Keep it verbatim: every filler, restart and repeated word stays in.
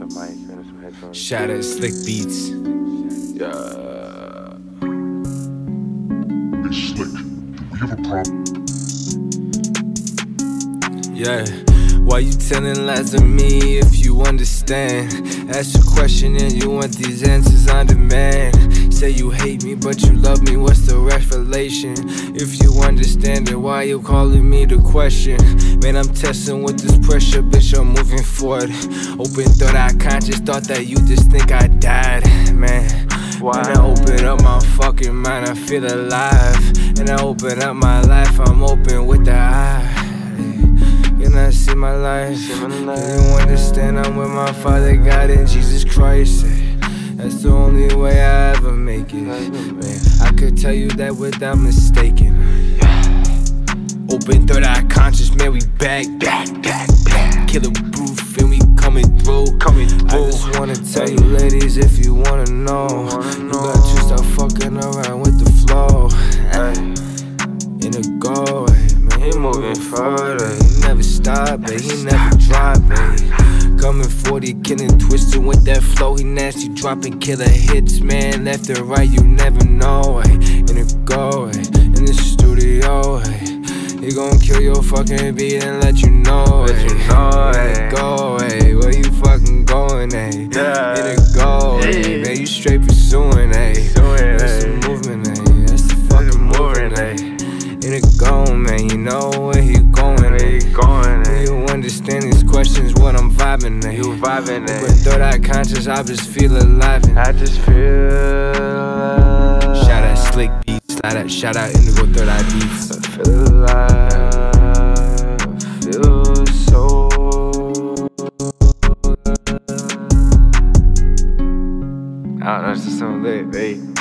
a mic and some headphones. Shout out Slick Beats. Yeah. Hey Slick, do we have a problem? Yeah, why you telling lies to me if you understand? Ask a question and you want these answers on demand. Say you hate me but you love me, what's the revelation? If you understand it, why you calling me the question? Man, I'm testing with this pressure, bitch, I'm moving forward. Open third eye conscious, thought that you just think I died. Man, Why? when I open up my fucking mind, I feel alive. And I open up my life, I'm open with the eye. Can I see my life? Can you understand I'm with my Father God and Jesus Christ? That's the only way I ever make it. Man, I could tell you that without mistaking. Open third eye conscious, man, we back, back, back, back. Killer proof and we coming through. Coming through. I just wanna tell you, ladies, if you wanna know, you got to stop fucking around with the flow. In the go, man, he moving further. He never stop, babe, he never drop, babe. Coming forty, killing, twisted with that flow. He nasty, dropping killer hits, man. Left and right, you never know. Ay. In the go, ay. In the studio, ay. He gon' kill your fucking beat and let you know. Let you know, in the go, ay. Where you fucking going, ay? Yeah. In the go, ay. Man, you straight pursuing, ay. That's the movement, ay. That's the fucking movement, ay. In the go, man, you know where he going, Where he going, ay. You understand these questions, what I'm vibing, ay. You vibing, eh? But third eye conscious, I just feel alive. I just feel alive. Shout out Slick Beats, shout out, shout out Indigo Third Eye Beats. I feel alive, feel so I don't know, it's just so lit, babe.